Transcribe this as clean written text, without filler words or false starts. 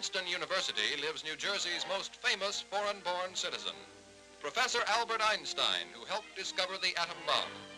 Princeton University lives New Jersey's most famous foreign-born citizen, Professor Albert Einstein, who helped discover the atom bomb.